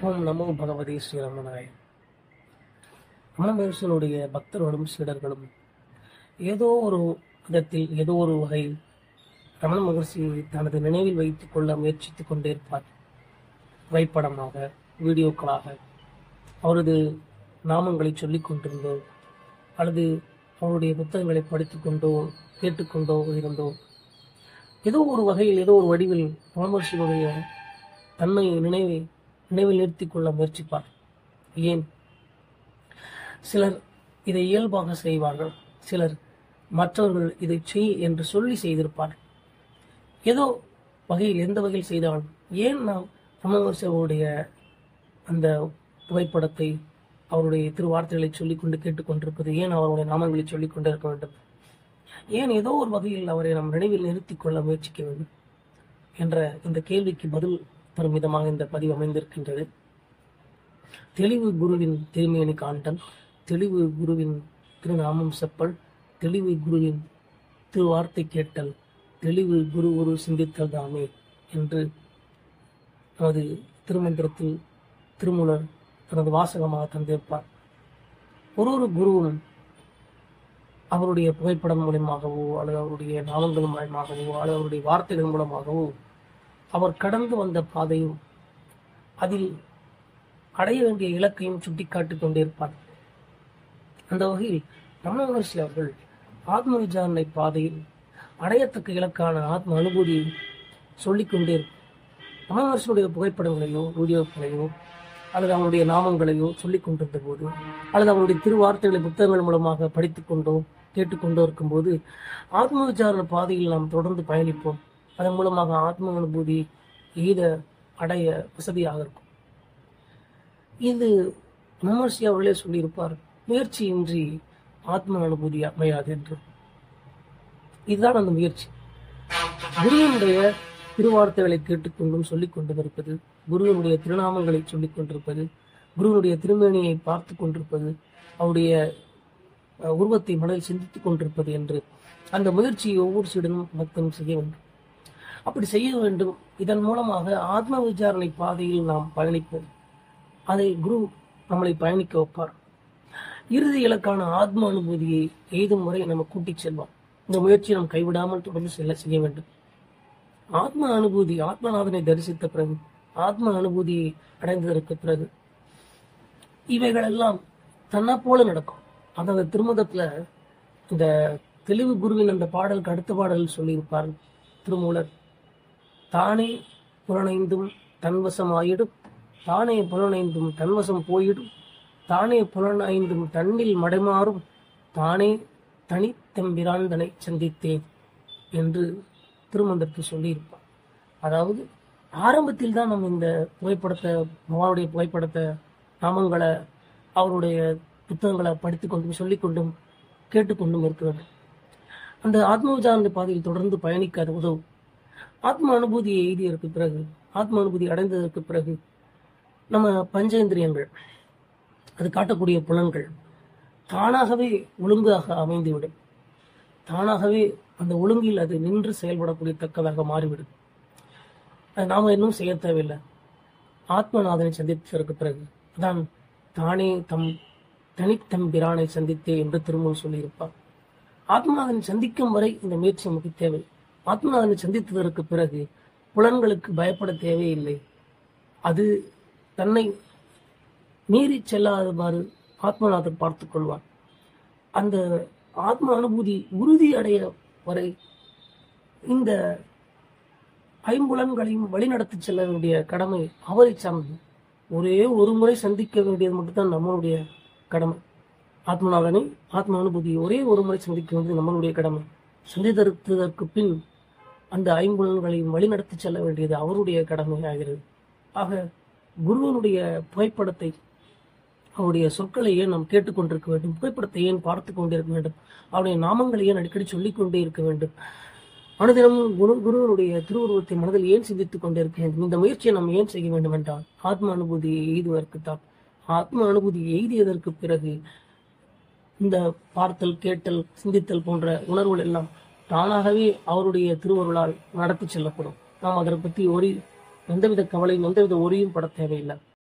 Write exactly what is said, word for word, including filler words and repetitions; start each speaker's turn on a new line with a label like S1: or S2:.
S1: ஓம் நமோ பகவதே ஸ்ரீரமணாய. ரமண மகர்ஷிகளுடைய பக்தர்களும் சீடர்களும் ஏதோ ஒரு விதத்தில் ஏதோ ஒரு வகையில் ரமண மகர்ஷியை தனது நினைவில் வைத்துக் கொள்ள முயற்சித்துக் கொண்டே இருப்பார். புகைப்படமாக, வீடியோக்களாக, அவரது நாமங்களை சொல்லிக் கொண்டிருந்தோ அல்லது அவருடைய புத்தகங்களை படித்துக் கொண்டோ கேட்டுக்கொண்டோ இருந்தோ ஏதோ ஒரு வகையில் ஏதோ ஒரு வடிவில் ரமண மகர்ஷிகளுடைய தன்மை நினைவை நினைவில் நிறுத்திக் கொள்ள முயற்சிப்பார். ஏன்? சிலர் இதை இயல்பாக செய்வார்கள், சிலர் மற்றவர்கள் இதை செய் என்று சொல்லி செய்திருப்பார். ஏதோ வகையில் எந்த வகையில் செய்தாலும் ஏன் நாம் ரமண மகர்ஷிகளுடைய அந்த புகைப்படத்தை அவருடைய திருவார்த்தைகளை சொல்லிக்கொண்டு கேட்டுக்கொண்டிருப்பது, ஏன் அவருடைய நாமங்களை சொல்லிக் கொண்டே இருக்க வேண்டும்? ஏன் ஏதோ ஒரு வகையில் அவரை நாம் நினைவில் நிறுத்திக் கொள்ள முயற்சிக்க வேண்டும் என்ற இந்த கேள்விக்கு பதில் தரும் விதமாக இந்த பதிவு அமைந்திருக்கின்றது. தெளிவு குருவின் திருமேனி காண்டல், தெளிவு குருவின் திருநாமம் செப்பல், தெளிவு குருவின் திருவார்த்தை கேட்டல், தெளிவு குரு குரு சிந்தித்தல் தாமே என்று நமது திருமந்திரத்தில் திருமூலர் தனது வாசகமாக தந்திருப்பார். ஒரு ஒரு குருவும் அவருடைய புகைப்படம் மூலமாகவோ அல்லது அவருடைய நாமங்கள் மூலமாகவோ அல்லது அவருடைய வார்த்தைகள் மூலமாகவோ அவர் கடந்து வந்த பாதையும் அதில் அடைய வேண்டிய இலக்கையும் சுட்டிக்காட்டிக் கொண்டிருப்பார். அந்த வகையில் ரமண மகர்ஷி அவர்கள் ஆத்ம விசாரணை பாதையில் அடையத்தக்க இலக்கான ஆத்ம அனுபூதியை சொல்லிக்கொண்டே இருக்கும். ரமண மகர்ஷியுடைய புகைப்படங்களையோ வீடியோக்களையோ அல்லது அவருடைய நாமங்களையோ சொல்லிக் கொண்டிருந்த போது அல்லது அவருடைய திருவார்த்தைகளை புத்தகங்கள் மூலமாக படித்துக்கொண்டோ கேட்டுக்கொண்டோ இருக்கும்போது ஆத்ம விசாரணை பாதையில் நாம் தொடர்ந்து பயணிப்போம். அதன் மூலமாக ஆத்ம அனுபூதி எய்த அடைய வசதியாக இருக்கும். இது மகர்ஷி அவர்களே சொல்லியிருப்பார், முயற்சியின்றி ஆத்ம அனுபூதி அமையாது என்று. இதுதான் அந்த முயற்சி. குருவினுடைய திருவார்த்தைகளை கேட்டுக்கொண்டும் சொல்லிக் கொண்டும் இருப்பது, குருவினுடைய திருநாமங்களை சொல்லிக் கொண்டிருப்பது, குருவினுடைய திருமேனியை பார்த்து கொண்டிருப்பது, அவருடைய உருவத்தை மனதில் சிந்தித்துக் கொண்டிருப்பது என்று அந்த முயற்சியை ஒவ்வொரு சீடனும் பக்தனும் செய்ய வேண்டும். அப்படி செய்ய வேண்டும். இதன் மூலமாக ஆத்ம விசாரணை பாதையில் நாம் பயணிப்போம். அதை குரு நம்மளை பயணிக்க வைப்பார். இறுதி இலக்கான ஆத்ம அனுபூதியை எய்தும் முறை நம்ம கூட்டிச் செல்வோம். இந்த முயற்சியை நாம் கைவிடாமல் தொடர்ந்து செல்ல செய்ய வேண்டும். ஆத்ம அனுபூதி, ஆத்மநாதனை தரிசித்த பிறகு, ஆத்ம அனுபூதியை அடைந்ததற்கு பிறகு இவைகள் எல்லாம் தன்னை போல நடக்கும். அதாவது திருமதத்துல இந்த தெளிவு குருவின் அந்த பாடலுக்கு அடுத்த பாடல் சொல்லியிருப்பார் திருமூலர், தானே புலனைந்தும் தன்வசம் ஆயிடும், தானே புலனைந்தும் தன்வசம் போயிடும், தானே புலனைந்தும் தன்னில் மடைமாறும், தானே தனித்தம்பிராந்தனை சந்தித்தேன் என்று திருமந்திரத்தில் சொல்லியிருப்பார். அதாவது ஆரம்பத்தில் தான் நம்ம இந்த புகைப்படத்தை, பகவானுடைய புகைப்படத்தை, நாமங்களை, அவருடைய புத்தகங்களை படித்துக் கொண்டும் சொல்லிக்கொண்டும் கேட்டுக்கொண்டும் இருக்க வேண்டும். அந்த ஆத்ம விசாரணை பாதையில் தொடர்ந்து பயணிக்க அது உதவும். ஆத்ம அனுபூதியை எய்தியதற்கு பிறகு, ஆத்ம அனுபூதி அடைந்ததற்கு பிறகு நம்ம பஞ்சேந்திரியங்கள், அது காட்டக்கூடிய புலன்கள் தானாகவே ஒழுங்காக அமைந்துவிடும். தானாகவே அந்த ஒழுங்கில் அது நின்று செயல்படக்கூடிய தக்கதாக மாறிவிடும். அது நாம இன்னும் செய்ய தேவையில்லை. ஆத்மநாதனை சந்தித்ததற்கு பிறகு தான் தானே தம் தனித்தம்பிரானை சந்தித்தே என்று திருமூல் சொல்லியிருப்பார். ஆத்மநாதனை சந்திக்கும் வரை இந்த முயற்சி நமக்கு தேவை. ஆத்மநாதனை சந்தித்ததற்கு பிறகு புலன்களுக்கு பயப்பட தேவையில்லை. அது தன்னை மீறி செல்லாதவாறு ஆத்மநாதன் பார்த்துக் கொள்வார். அந்த ஆத்ம அனுபூதி உறுதி அடைய வரை இந்த ஐம்புலன்களையும் வழிநடத்தி செல்ல வேண்டிய கடமை அவரை சார்ந்தது. ஒரே ஒரு முறை சந்திக்க வேண்டியது மட்டும்தான் நம்மளுடைய கடமை. ஆத்மநாதனை, ஆத்ம அனுபூதியை ஒரே ஒரு முறை சந்திக்க வேண்டியது நம்மளுடைய கடமை. சந்தித்ததற்கு பின் அந்த ஐம்புலன்களையும் வழிநடத்தி செல்ல வேண்டியது அவருடைய கடமை ஆகிறது. ஆக குருவனுடைய புகைப்படத்தை, அவருடைய சொற்களை ஏன் நாம் கேட்டுக்கொண்டிருக்க வேண்டும்? புகைப்படத்தை ஏன் பார்த்து கொண்டிருக்க வேண்டும்? அவருடைய நாமங்களை ஏன் அடிக்கடி சொல்லிக்கொண்டே இருக்க வேண்டும்? அனுதினமும் குரு குருவனுடைய திருவுருவத்தை மனதில் ஏன் சிந்தித்துக் கொண்டே இருக்க வேண்டும்? இந்த முயற்சியை நாம் ஏன் செய்ய வேண்டும் என்றால் ஆத்ம அனுபூதியை எய்துவதற்குத்தான். ஆத்ம அனுபூதியை எய்தியதற்கு பிறகு இந்த பார்த்தல், கேட்டல், சிந்தித்தல் போன்ற உணர்வுகள் எல்லாம் தானாகவே அவருடைய திருவருளால் நடத்தி செல்லப்படும். நாம் அதை பற்றி ஒரு எந்தவித கவலையும் எந்தவித ஒரியும் பட தேவையில்லை.